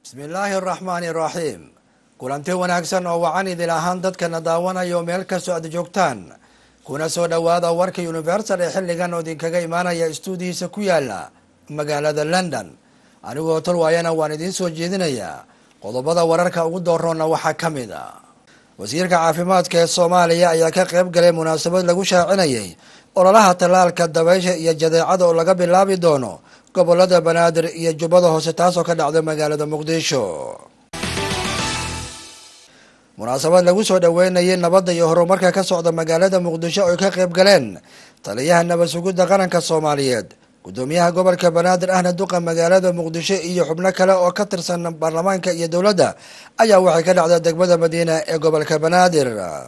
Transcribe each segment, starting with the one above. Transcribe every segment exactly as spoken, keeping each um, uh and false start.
بسم الله الرحمن الرحيم. kulanti wanaagsan oo wacan idil ahaan dadkana daawanayo meel kastoo aad joogtaan kuna soo dhawaada warka Universal ee xilligan oo idinkaga imaanaya stuudiyiisa ku yaala magaalada London. anigoo tolwaayana waan idin soo jeedinayaa qodobada wararka ugu doorroona waxaa ka mid ah wasiirka caafimaadka ee Soomaaliya ayaa ka qayb galay munaasabad lagu shaacinayay ololaha talaalka dabaysha iyo jadeecada oo laga bilaabi doono gobolada Banaadir iyo Jubbada Hoose taasoo ka dhacday magaalada Muqdisho. munaasabad lagu soo dhaweynayay nabadda iyo horumarka ka socda magaalada Muqdisho oo ka qayb galeen taliyaha nabad sugidda qaranka Soomaaliyeed, gudoomiyaha gobolka Banaadir ahna duqa magaalada Muqdisho iyo xubno kale oo ka tirsan baarlamaanka iyo dawladda ayaa waxay ka dhacday degmada Madiina ee gobolka Banaadir.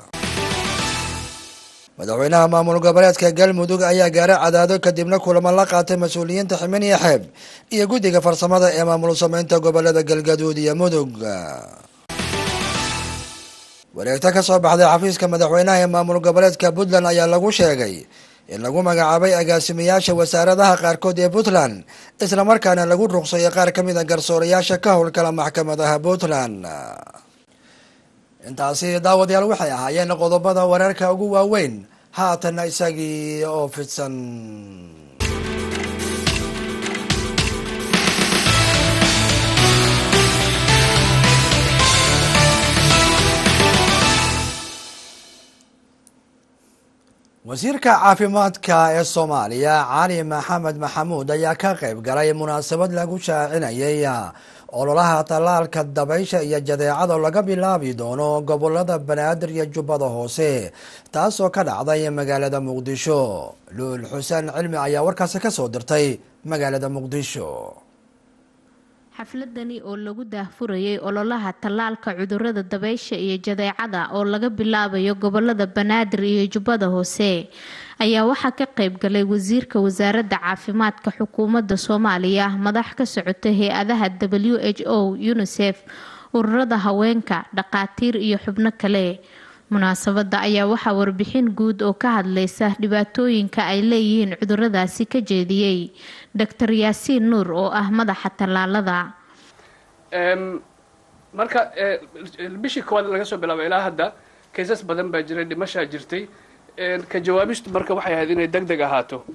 madaxweynaha maamul goboleedka Galmudug ayaa gaaray Cadaado kadibna kulamo la qaatay mas'uuliyiinta Ximen iyo Xeeb iyo guddiga farsamada ee maamul sameynta gobolada Galgaduud iyo Mudug. wareegta ka soo baxday xafiiska madaxweynaha ee maamul goboleedka Puntland ayaa lagu sheegay in lagu magacaabay agaasimayaasha wasaaradaha qaarkood ee Puntland isla markaana lagu ruqsay qaar ka mid ah garsoorayaasha ka howlgala maxkamadaha Puntland. intaasi daawadayaal waxay ahaayeen qodobada wararka ugu waaweyn haatan isagii oo fidsan. wasiirka caafimaadka ee Soomaaliya Cali Maxamed Maxamuud ayaa ka qayb galay munaasabad lagu shaacinayay ololaha talaalka dabaysha iyo jadeecada laga bilaabi doono gobolada Banaadir iyo Jubbada Hoose taasoo ka dhacday magaalada Muqdisho. Luul Xuseen Cilmi ayaa warkaasi ka soo dirtay magaalada Muqdisho. xafladani oo lagu daahfurayay ololaha talaalka cudurrada dabaysha iyo jadeecada oo laga bilaabayo gobolada Banaadir iyo Jubbada Hoose ayaa waxaa ka qayb galay wasiirka wasaaradda caafimaadka xukuumadda Soomaaliya, madax ka socota hay'adaha W H O, UNICEF, ururada haweenka, dhaqaatiir iyo xubno kale. munaasabada ayaa waxaa warbixin guud oo ka hadlaysa dhibaatooyinka ay leeyihiin cudurradaasi ka jeediyay Doctor Yaasiin Nuur oo ah madaxa talaalada. Ehm marka bishii koowaad laga soo bilaabo ilaa hadda kaysas badan baa jiray, dhimasho jirtay. een ka jawaabistu marka waxay ahayd inay degdeg ahaato.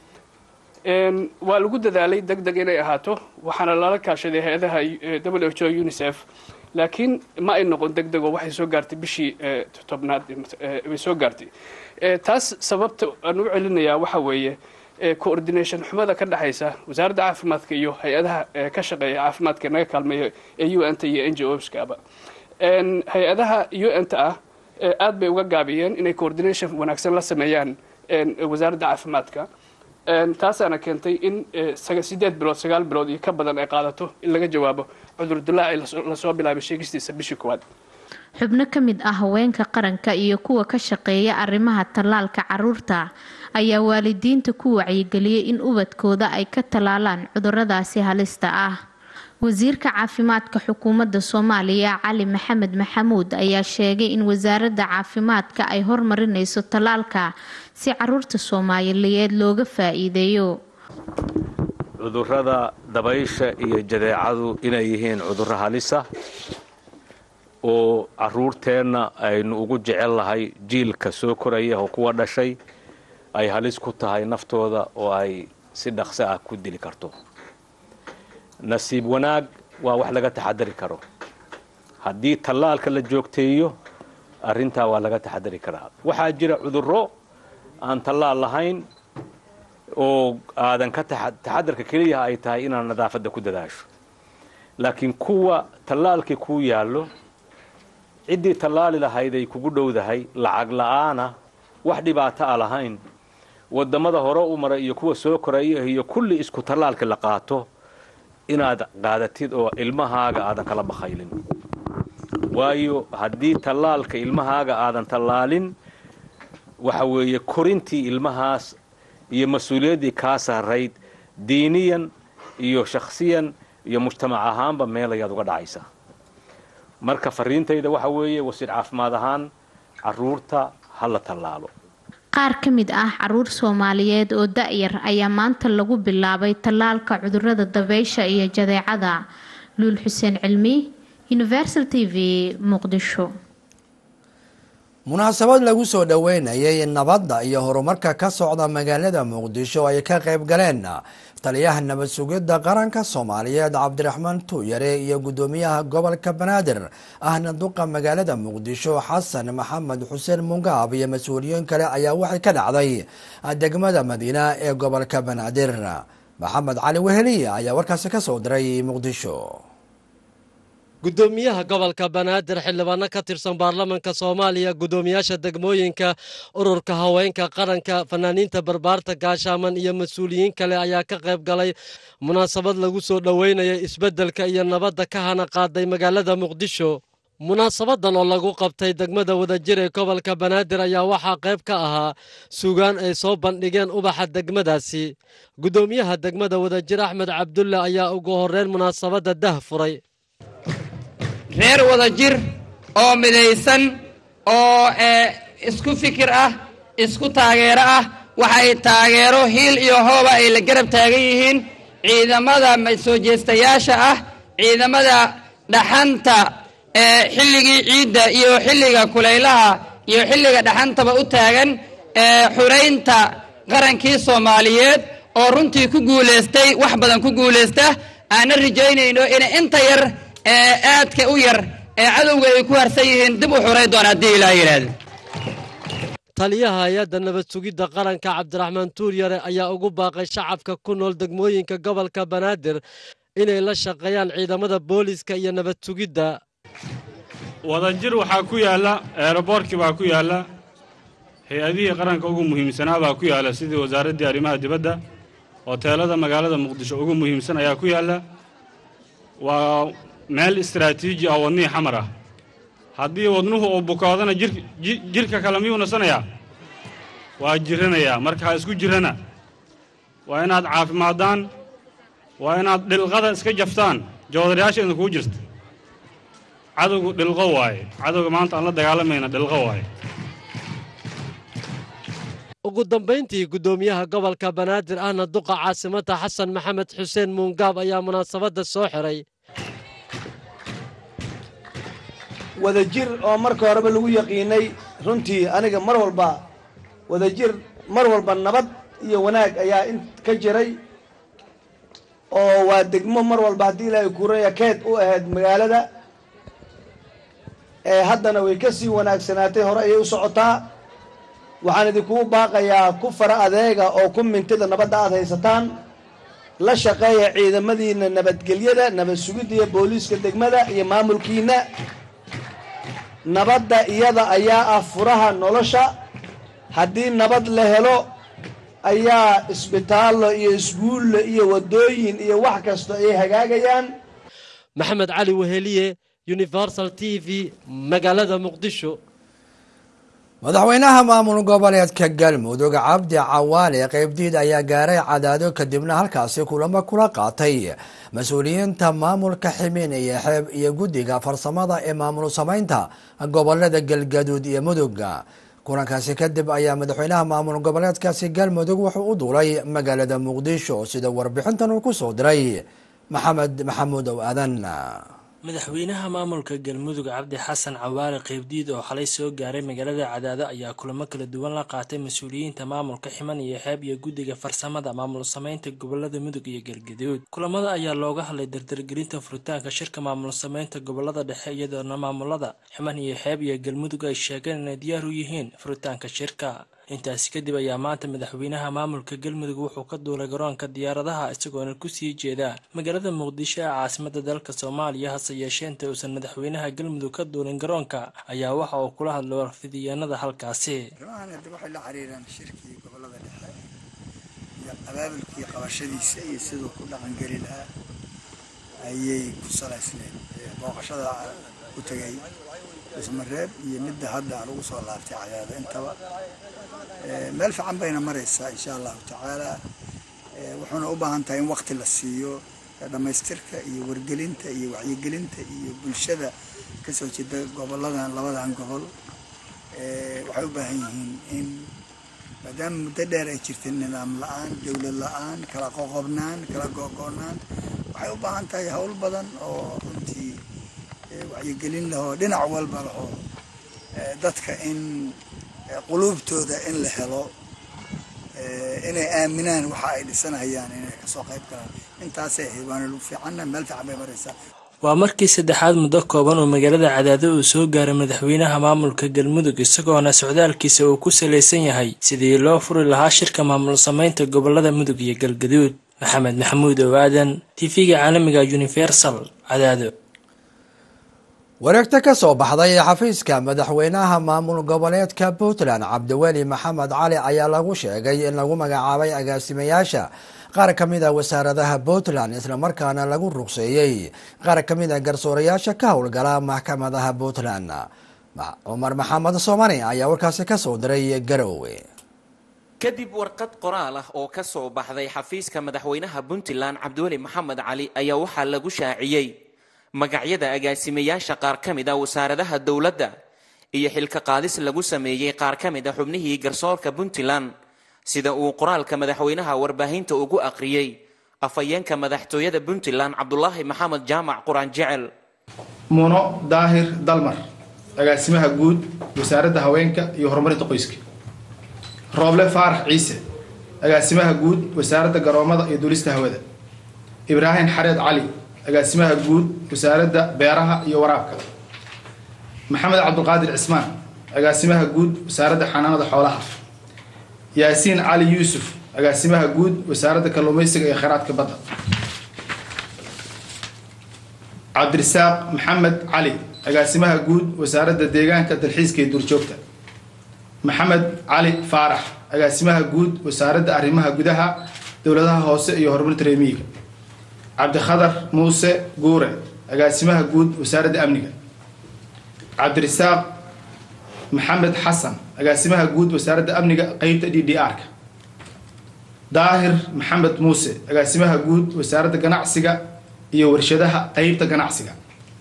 een waa lagu dadaalay degdeg inay ahaato, waxaana lala kaashaday hay'adaha W H O, UNICEF, laakiin ma ay noqon degdeg oo waxay soo gaartay bishii tobnaad way soo gaartay. taas sababta aan u celinayaa waxa weeye coordination xumada ka dhaxaysa wasaaradda caafimaadka iyo hay'adaha ka shaqeeya caafimaadka naga kaalmeeya ee U N ta iyo N G O skaba. een hay'adaha U N ta aad bay uga gaabiyeen inay coordination wanaagsan la sameeyaan wasaaradda caafimaadka. een taasana keentay in sideed bilood sagaal bilood iyo ka badan ay qaadato in laga jawaabo cudur dilaaci la soo bilaabay sheegistiisa bishii koowaad. xubno ka mid ah haweenka qaranka iyo kuwa ka shaqeeya arrimaha talaalka caruurta ayaa waalidiinta ku wacyigeliyay in ubadkooda ay ka talaalaan cudurradaasi halista ah. wasiirka caafimaadka xukuumadda Soomaaliya Cali Maxamed Maxamuud ayaa sheegay in wasaaradda caafimaadka ay hormarinayso talaalka si caruurta Soomaaliyeed looga faa'iideeyo. cudurrada dabaysha iyo jadeecadu inay yihiin cudurro halis ah oo caruurteena aynu ugu jecel lahay jiilka soo koraya oo kuwa dhashay ay halis ku tahay naftooda oo ay si dhaqso ah ku dili karto. nasiib wanaag waa wax laga taxadari karo. haddii talaalka la joogteeyo arrintaa waa laga taxadari karaa. waxaa jira cudurro aan talaal lahayn oo aadan ka taxadarka keliya ay tahay inaad nadaafadda ku dadaasho, laakiin kuwa talaalkii ku yaallo ciddii talaali lahayd ay kugu dhowdahay lacag la'aana wax dhibaato ah lahayn, wadamada hore u maray iyo kuwa soo koraya iyo kulli isku talaalka la qaato inaad qaadatid oo ilmahaaga aadan kala bakhaylin. waayo haddii talaalka ilmahaaga aadan talaalin waxa weeye korintii ilmahaas iyo mas'uuliyaddii kaa saarayd diiniyan iyo shakhsiyan iyo mujtamac ahaanba meel ayaad uga dhacaysaa. marka fariintayda waxa weeye wasiir caafimaad ahaan caruurta hala talaalo. qaar ka mid ah caruur Soomaaliyeed oo da'yar ayaa maanta lagu bilaabay talaalka cudurrada dabaysha iyo jadeecada luul xuseen cilmi Universal T V Muqdisho. munaasabad lagu soo dhaweynayay nabadda iyo horumarka ka socda magaalada Muqdisho ay ka qayb galeen taliyaha nabad sugidda qaranka Soomaaliyeed Cabdiraxmaan Tuuyare iyo gudoomiyaha gobolka Banaadir ahna duqa magaalada Muqdisho Xasan Maxamed Xuseen Mungaab iyo mas'uuliyiin kale ayaa waxay ka dhacday degmada Madiina ee gobolka Banaadir. Maxamed Cali Weheliye ayaa warkaasi ka soo diray Muqdisho. gudoomiyaha gobolka Banaadir xildhibaano ka tirsan baarlamaanka Soomaaliya gudoomiyaasha degmooyinka ururka haweenka qaranka fanaaniinta barbaarta gaashaaman iyo mas'uuliyiin kale ayaa ka qayb galay munaasabad lagu soo dhaweynayay isbedelka iyo nabadda ka hana qaaday magaalada Muqdisho. munaasabadan oo lagu qabtay degmada Wadajir ee gobolka Banaadir ayaa waxaa qayb ka ahaa suugaan ay soo bandhigeen ubaxa degmadaasi. gudoomiyaha degmada Wadajir Axmed Cabdulle ayaa ugu horeyn munaasabada dah furay. reer Wadajir oo midaysan oo isku fikir ah isku taageero ah waxay taageero hiil iyo hooba ay la garab taagan yihiin ciidamada soo jeestayaasha ah ciidamada dhaxanta ee xilligii ciidda iyo xilliga kulaylaha iyo xilliga dhaxantaba u taagan ee xureynta qarankii Soomaaliyeed oo runtii ku guuleystay wax badan ku guuleysta aan rajaynayno in inta yar ee aadka u yar ee cadowga ay ku harsan yihiin dib u xuray doona hadii Ilaahay yiraahdo. taliyaha hay'adda nabad sugidda qaranka Cabdiraxmaan Tuuyare ayaa ugu baaqay shacabka ku nool degmooyinka gobolka Banaadir inay la shaqeeyaan ciidamada booliska iyo nabad sugidda. Wadajir waxaa ku yaala airportka baa ku yaala hay'adihii qaranka ugu muhiimsanaa baa ku yaala sidii wasaaradda arrimaha dibadda hoteelada magaalada Muqdisho ugu muhiimsan ayaa ku yaala. waa meel istiraatiiji ah wadnii xamar ah haddii wadnuhu uu bukaadana jirka kale miyuu nasanayaa waa jiranayaa marka isku jirana waa inaad caafimaadaan waa inaad dhilqada iska jaftaan joodariyaasha idin kugu jirta cadowgu dhilqo waaye cadowga maanta aan la dagaalamayna dhilqo waaye. ugu dambeyntii gudoomiyaha gobolka Banaadir ahna duqa caasimada Xasan Maxamed Xuseen Mungaab ayaa munaasabada soo xiray. Wadajir oo marka horeba lagu yaqiinay runtii aniga mar walba Wadajir mar walba nabad iyo wanaag ayaa in ka jiray oo waa degmo mar walba hadii Ilaahay ku reeyo keed u ahayd magaalada ee haddana way ka sii wanaagsanaatay hore ay u socotaa. waxaan idinku baaqayaa ku fara adeega oo ku mintida nabadda aad haysataan la shaqeeya ciidamadiina nabadgelyada nabad sugidda iyo booliiska degmada iyo maamulkiina. nabadda iyada ayaa ah furaha nolosha haddii nabad la helo ayaa isbitaallo iyo iskuulle iyo wadooyin iyo wax kasta ay hagaagayaan. Maxamed Cali Weheliye Universal T V magaalada Muqdisho. madaxweynaha maamul goboleedka Galmudug Cabdi Cawaale qaybdiid ayaa gaaray Cadaado kadibna halkaasi kulamo kula qaatay mas'uuliyiinta maamulka Ximin iyo Xeeb iyo guddiga farsamada ee maamul samaynta gobolada Galgaduud iyo Mudug. kulankaasi kadib ayaa madaxweynaha maamul goboleedkaasi Galmudug wuxuu u duulay magaalada Muqdisho sida warbixintan uu ku soo diray Maxamed Maxamuud Aadan. madaxweynaha maamulka Galmudug Cabdi Xasan Cawaale qaybdiid oo xalay soo gaaray magaalada Cadaado ayaa kulamo kala duwan la qaatay mas'uuliyiinta maamulka Ximan iyo Xeeb iyo guddiga farsamada maamul samaynta gobolada Mudug iyo Galgaduud. kulamada ayaa looga hadlay dardargelinta furitaanka shirka maamul samaynta gobolada dhexe iyadoo maamulada Ximan iyo Xeeb iyo Galmudug ay sheegeen inay diyaar u yihiin furitaanka shirka. intaas kadib ayaa maanta madaxweynaha maamulka Galmudug wuxuu ka duulay garoonka diyaaradaha isagoo ku sii jeeda magaalada Muqdisho ee caasimadda dalka Soomaaliya. hase yeeshee inta uusan madaxweynaha Galmudug ka duulin garoonka ayaa waxa uu kula hadlay warfidiyaanada halkaasi. waxay la xiriiraan shirkii gobolada dhexe iyo abaabulkii qabashadiisa iyo sidoo ku dhaqan geli lahaa ayay ku salaysneen booqashada u tagay ismareeb iyo midda hadda lagu soo laabtay Cadaado intaba meel fiican bayna maraysaa insha Allah tacaala. wuxuuna u baahan tahay in waqti la siiyo dhamaystirka iyo wargelinta iyo wacyigelinta iyo bulshada ka soo jeeda goboladan labadan gobol. waxay u baahan yihiin in maadaama muddo dheer ay jirtay nidaam la'aan dawlad la'aan kala qoqobnaan kala go'go'naan waxay u baahan tahay hawl badan oo runtii wacyigelin leh oo dhinac walba leh oo dadka in quluubtooda in la helo inay aaminaan waxa ay dhisanayaan inay kasoo qayb galaan intaasay xiibaano lagu fiicanna meel fiican bay maraysaa. waa markii saddexaad muddo kooban oo magaalada Cadaado uu soo gaaray madaxweynaha maamulka Galmudug isagoona socdaalkiisa uu ku saleysan yahay sidii loo furi lahaa shirka maamul sameynta gobolada Mudug iyo Galgaduud. Maxamed Maxamuud oo aadan T V-ga caalamiga Universal Cadaado. wareegta ka soo baxday xafiiska madaxweynaha maamul goboleedka Puntland Cabdiweli Maxamed Cali ayaa lagu sheegay in lagu magacaabay agaasimayaasha qaar ka mid ah wasaaradaha Puntland isla markaana lagu ruqseeyay qaar ka mid ah garsoorayaasha ka howlgala maxkamadaha Puntland. Umar Maxamed Soomani ayaa warkaasi ka soo diray Garowe. kadib warqad qoraal ah oo ka soo baxday xafiiska madaxweynaha Puntland Cabdiweli Maxamed Cali ayaa waxaa lagu shaaciyay magacyada agaasimayaasha qaar ka mid ah wasaaradaha dawladda iyo xilka qaadis lagu sameeyay qaar ka mid ah xubnihii garsoorka Puntland sida uu qoraalka madaxweynaha warbaahinta ugu aqriyay afayeenka madaxtooyada Puntland Cabdullaahi Maxamed Jaamac Quraan Jecel. Muno Daahir Dalmar agaasimaha guud wasaaradda haweenka iyo horumarinta qoyska. Rooble Faarax Ciise agaasimaha guud wasaaradda garoomada iyo duulista hawada. Ibraahim Xareed Cali agaasimaha guud wasaaradda beeraha iyo waraabka. Maxamed Cabdulqaadir Cismaan agaasimaha guud wasaaradda xanaanada xoolaha. Yaasiin Cali Yuusuf agaasimaha guud wasaaradda kalluumaysiga iyo kheyraadka badda. Cabdirasaaq Maxamed Cali agaasimaha guud wasaaradda deegaanka dalxiiska iyo duurjoogta. Maxamed Cali Faarax agaasimaha guud wasaaradda arrimaha gudaha dowladaha hoose iyo horumarinta reer miyiga. Cabdikhadar Muuse Guure agaasimaha guud wasaaradda amniga. Cabdirasaaq Maxamed Xasan agaasimaha guud wasaaradda amniga qaybta D D R-ka. Daahir Maxamed Muuse agaasimaha guud wasaaradda ganacsiga iyo warshadaha qaybta ganacsiga.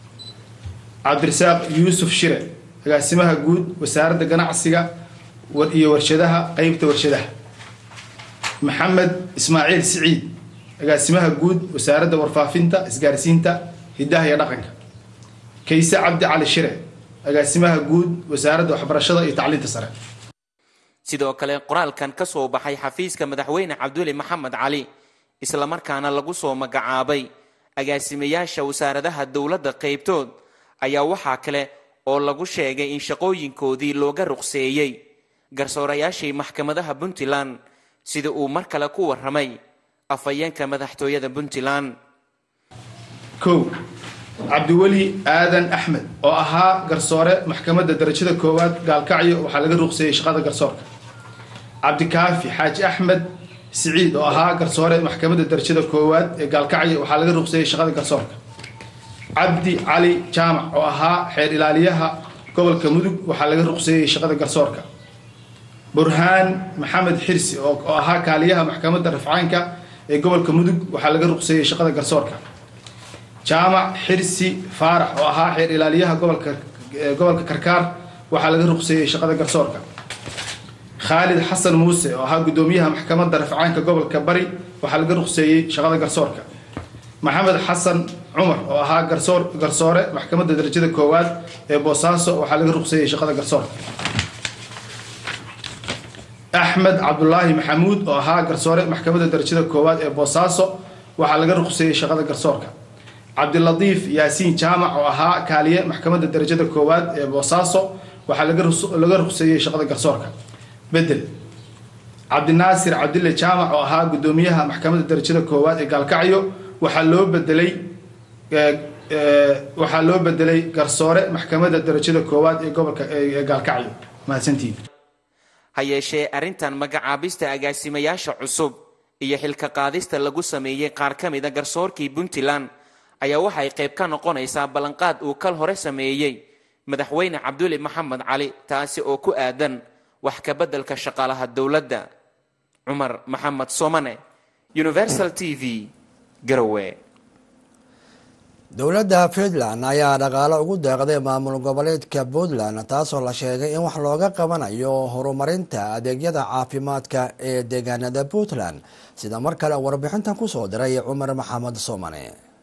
Cabdirasaaq Yuusuf Shire agaasimaha guud wasaaradda ganacsiga iyo warshadaha qaybta warshadaha. Maxamed Ismaaciil Siciid agaasimaha guud wasaaradda warfaafinta isgaarsiinta hidaha iyo dhaqanka. Kayse Cabdi Cali Shire agaasimaha guud wasaaradda waxbarashada iyo tacliinta sare. sidoo kale qoraalkan ka soo baxay xafiiska madaxweyne Cabdiweli Maxamed Cali isla markaana lagu soo magacaabay agaasimayaasha wasaaradaha dawladda qaybtood ayaa waxaa kale oo lagu sheegay in shaqooyinkoodii looga ruqseeyay garsoorayaashii maxkamadaha Puntland sida uu mar kale ku warramay afayeenka madaxtooyada Puntland. kow Cabdiweli Aadan Axmed oo ahaa garsoore maxkamadda darajada koowaad gaalkacyo waxaa laga ruqseeyay shaqada garsoorka. Cabdikaafi Xaaji Axmed Siciid oo ahaa garsoore maxkamadda darajada koowaad ee gaalkacyo waxaa laga ruqseeyay shaqada garsoorka. Cabdi Cali Jaamac oo ahaa xeer ilaaliyaha gobolka Mudug waxaa laga ruqseeyay shaqada garsoorka. Burhaan Maxamed Xirsi oo ahaa kaaliyaha maxkamadda rafcaanka ee gobolka Mudug waxaa laga ruqseeyay shaqada garsoorka. Jaamac Xirsi Faarax oo ahaa xeer ilaaliyaha gobolka gobolka Karkaar waxaa laga ruqseeyay shaqada garsoorka. Khalid Xasan Muuse oo ahaa gudoomiyaha maxkamadda rafcaanka gobolka Bari waxaa laga ruqseeyay shaqada garsoorka. Maxamed Xasan Cumar oo ahaa garsoor garsoore maxkamadda darajada koowaad ee Boosaaso waxaa laga ruqseeyay shaqada garsoorka. Axmed Cabdullaahi Maxamuud oo ahaa garsoore maxkamadda darajada koowaad ee Boosaaso waxaa laga ruqseeyay shaqada garsoorka. Cabdilatiif Yaasiin Jaamac oo ahaa kaaliye maxkamadda darajada koowaad ee Boosaaso waxaa laga laga ruqseeyay shaqada garsoorka. Bedel Cabdinaasir Cabdille Jaamac oo ahaa gudoomiyaha maxkamadda darajada koowaad ee Gaalkacyo waxaa loo bedelay waxaa loo bedelay garsoore maxkamadda darajada koowaad ee gobolka ee Gaalkacyo. mahadsantiin. ha yeeshee arrintan magacaabista agaasimayaasha cusub iyo xilka qaadista lagu sameeyay qaar ka mid ah garsoorkii Puntland ayaa waxay qayb ka noqonaysaa ballanqaad uu kal hore sameeyay madaxweyne Cabdiweli Maxamed Cali taasi oo ku aadan wax ka beddelka shaqaalaha dawladda. Umar Maxamed Soomane, Universal T V, Garowe. dowladda Finland ayaa dhaqaale ugu deeqday maamul goboleedka Puntland taasoo la sheegay in wax looga qabanayo horumarinta adeegyada caafimaadka ee deegaanada Puntland sida mar kale warbixintan ku soo diray Umar Maxamed Soomane.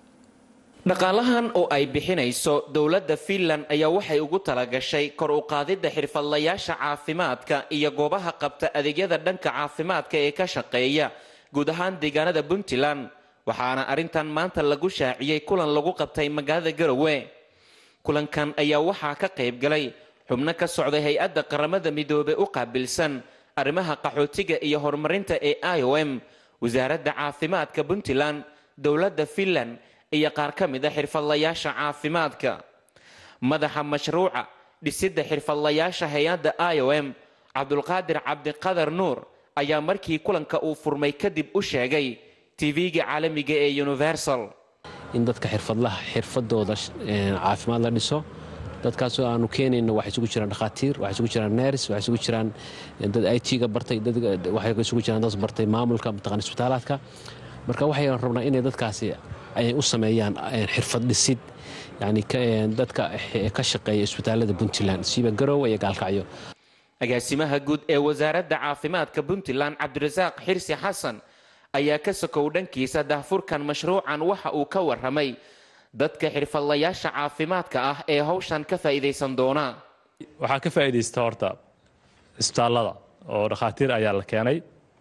dhaqaalahan oo ay bixinayso dowladda Finland ayaa waxay ugu talagashay kor u qaadida xirfadlayaasha caafimaadka iyo goobaha qabta adeegyada dhanka caafimaadka ee ka shaqeeya guud ahaan deegaanada Puntland waxaana arintan maanta lagu shaaciyay kulan lagu qabtay magaalada Garowe kulankan ayaa waxaa ka qayb galay xubno ka socday hay'adda qaramada midoobay u qaabilsan arrimaha qaxootiga iyo horumarinta ee I O M wasaaradda caafimaadka Puntland dowladda Finland iyo qaar ka mid ah xirfadlayaasha caafimaadka madaxa mashruuca dhisidda xirfadlayaasha hay'adda I O M Cabdulqaadir Cabdiqadar Nuur ayaa markii kulanka uu furmay kadib u sheegay T V-ga caalamiga ee Universal in dadka xirfadlaha xirfadooda caafimaad la dhiso dadkaas oo aanu keenayno waxa isugu jiraan dhaqaatiir waxa isugu jiraan nurse waxa isugu jiraan dad I T ga bartay dad waxa isugu jiraan dad bartay maamulka maqan isbitaalaadka marka waxay rabnaa in dadkaasi ay u sameeyaan xirfad dhisid yani dadka ka shaqeeya isbitaalada Puntland siba Garowe iyo Gaalkacyo agaasimaha guud ee wasaaradda caafimaadka Puntland Cabdirasaaq Xirsi Xasan ayaa ka sokow dhankiisa daahfurkan mashruucan waxa uu ka waramay dadka xirfadlayaasha caafimaadka ah ee hawshan ka faa'iideysan doona waxa ka faa'iideysta horta isbitaalada oo dhaqaatiir ayaa la keenay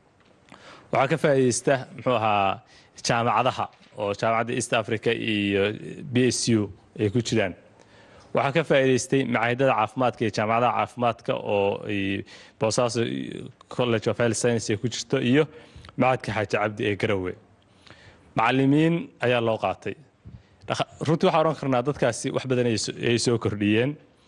waxa ka faa'iideysta muxuu ahaa jaamacadaha oo jaamacadda East Africa iyo B S U ay ku jiraan waxa ka faa'iideystay macaahidada caafimaadka iyo jaamacadaha caafimaadka oo Boosaaso College of Health Science ay ku jirto iyo macadka Xaaji Cabdi ee Garowe macallimiin ayaa loo qaatay runtii waxaan oran karnaa dadkaasi wax badan ay soo kordhiyeen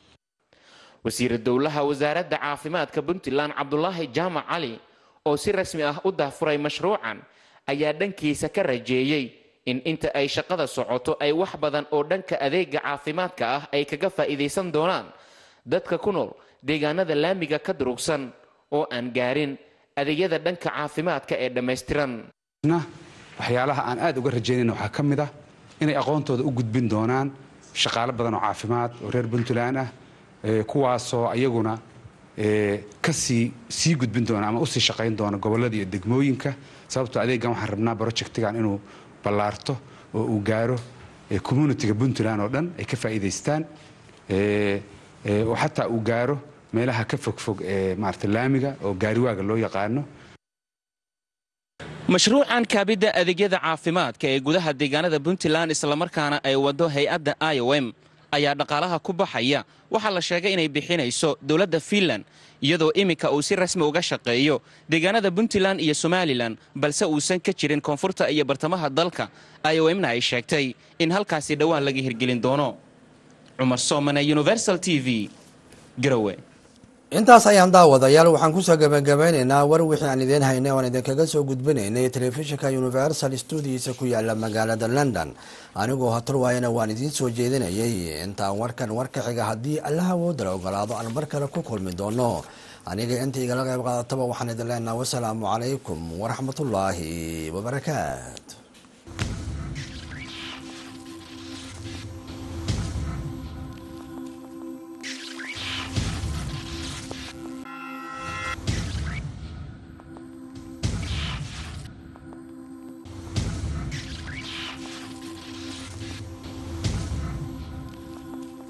wasiir dowlaha wasaaradda caafimaadka Puntland Cabdullaahi Jaamac Cali oo si rasmi ah u daahfuray mashruucan ayaa dhankiisa ka rajeeyay in inta ay shaqada socoto ay wax badan oo dhanka adeega caafimaadka ah ay kaga faa'iideysan doonaan dadka ku nool deegaanada laamiga ka durugsan oo aan gaarin adeegyada dhanka caafimaadka ee dhameystiran waxyaalaha aan aad uga rajeynayno waxa ka mid ah inay aqoontooda u gudbin doonaan shaqaale badan oo caafimaad oo reer Puntland ah kuwaasoo ayaguna ka sii sii gudbin doona ama u sii shaqayn doona gobolada iyo degmooyinka sababtoo adeegan waxaan rabnaa projectigan inuu ballaarto oo uu gaaro community-ga Puntland oo dhan ay ka faa'iideystaan oo xataa uu gaaro meelaha ka fogfog ee maarta laamiga oo gaariwaaga loo yaqaano mashruucan kaabida adeegyada caafimaadka ee gudaha deegaanada Puntland isla markaana ay wado hay'adda I O M ayaa dhaqaalaha ku baxaya waxa la sheegay inay bixinayso dowladda Finland iyadoo imika uu si rasmi uga shaqeeyo deegaanada Puntland iyo Somaliland balse uusan ka jirin koonfurta iyo bartamaha dalka I O M-na ay sheegtay in halkaasi dhawaan laga hirgelin doono Umar Soomane Universal T V Garowe intaas ayaan daawadayaal waxaan ku soo gabagabeynaynaa war wixii aan idin haynay oo aan idinkaga soo gudbinaynay telefishinka Universal Studios ku yaala magaalada London anigoo hatar waayana waan idin soo jeedinayay intaan warkan warka xiga haddii Allah wada ogolaado aan mar kale ku kulmi doono aniga inta igala qayb qaadataba waxaan idin leenahay wassalaamu calaykum waraxmatullaahi wabarakaatuh